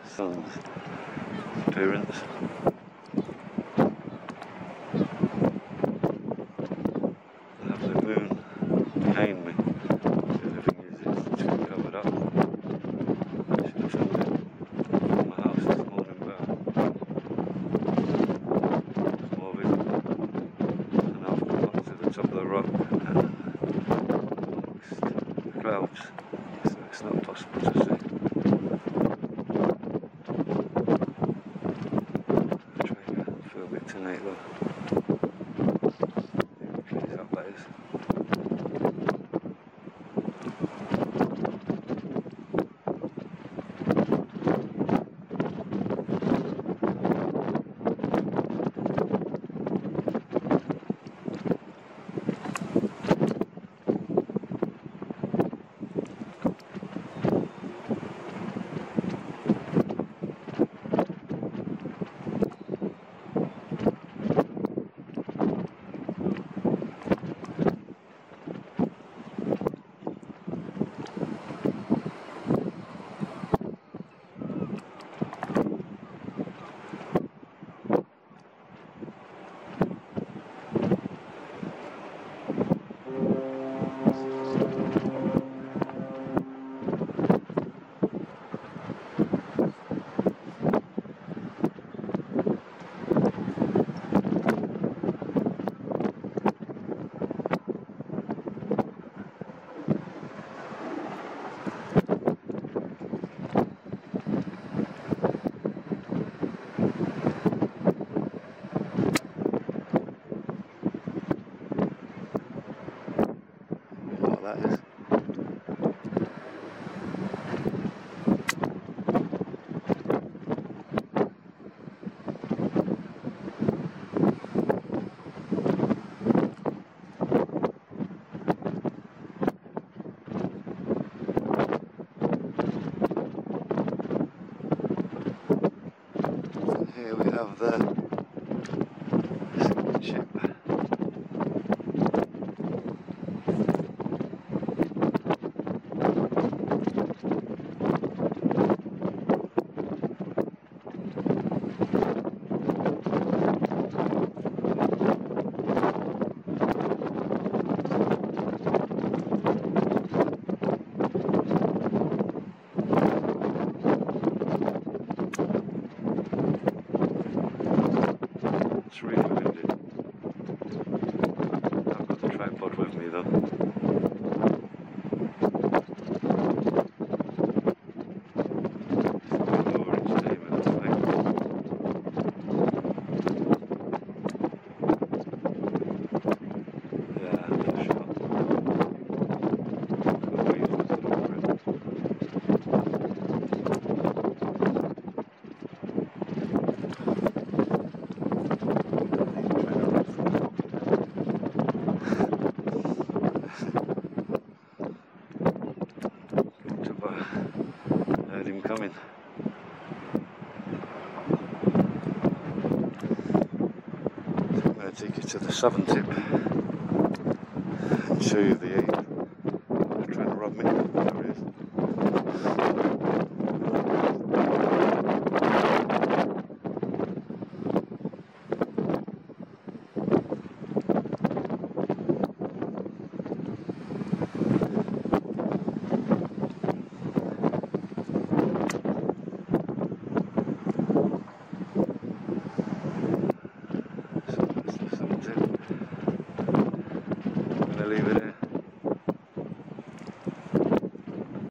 sun's appearance. I have the moon behind me. Everything is too covered up. I should have filmed it from my house this morning, but it's more visible. And I've come up to the top of the rock amongst the clouds, so it's not possible to see. Tonight though. Please help that is. That is. And here we have the sinking ship. It's really windy. I've got the tripod with me though. It's over its time at the time. Yeah, that's shot. The waves are still over it. Heard him coming. So I'm going to take you to the southern tip and show you the 8th. They're trying to rob me. There he is. Leave it in.